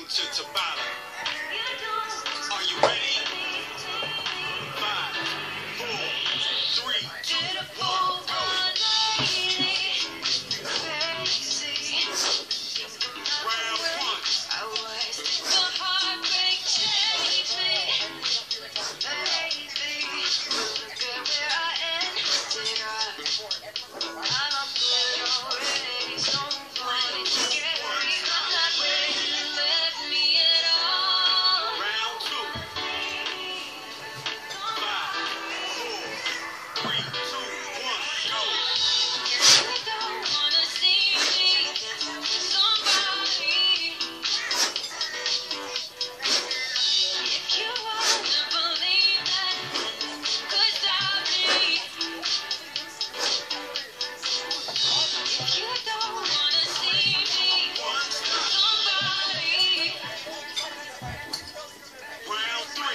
to Tabata. Are you ready? 5, 4, 3, 2, 1, go! Round 1. The heartbreak changed me, baby. Look at where I ended up. I'm up good already, so funny to get me. I'm not where you left me at all. Round 2. 5, 4, 3, 2, 1, go! You don't wanna see me with somebody. If you wanna believe that could stop me. If you don't wanna see me with somebody. Round 3.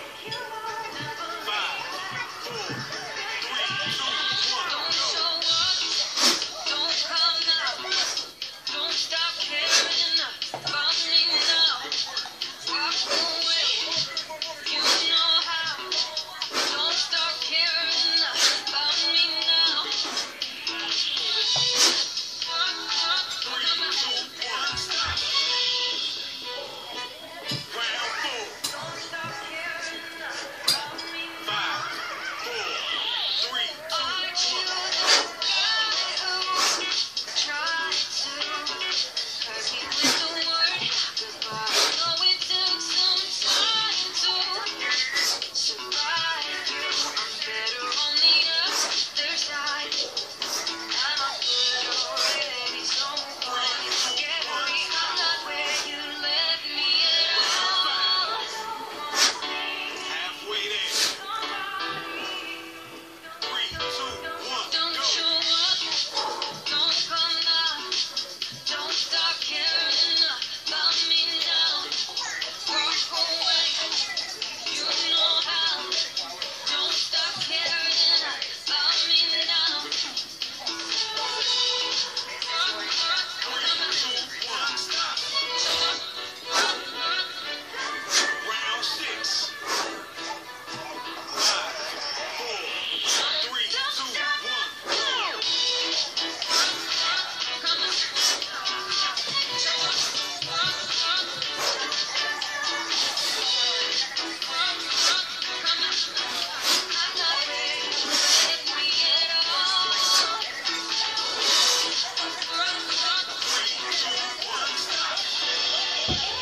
5, 4, 3, 2, 1, Don't go! show up, don't come now. Don't stop caring about me now. Walk away, you know how. Don't stop caring about me now. 3, 2, 1, stop! Round 4. Don't stop caring about me. 5, 4, 3, 2, Aren't you 1. the guy who tried to hurt me with the word goodbye? Know it took some time to survive you. I'm better on the other side. I'm up good already, so funny to get me. I'm not where you left me at all. Halfway there. 3, 2, 1, Don't go! show up, don't come now. Don't stop caring about me now. Walk away, you know how. Don't stop caring about me now. 3, 2, 1, stop! Round 6. 5, 4, 3, 2, 1, go! I'm not where you left me at all. 3, 2, 1, stop!